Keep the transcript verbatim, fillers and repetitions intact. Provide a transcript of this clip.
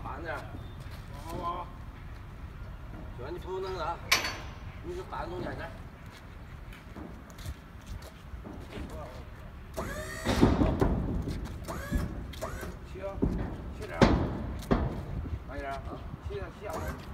慢点。 好不好？ 就你不能啊，你就半中间点。起，起点，慢点啊，起起下。